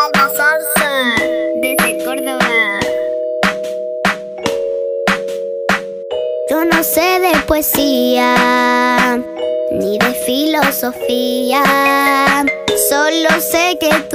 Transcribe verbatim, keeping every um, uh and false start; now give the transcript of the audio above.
abrazarse. Desde Córdoba. Yo no sé de poesía ni de filosofía, solo sé que tú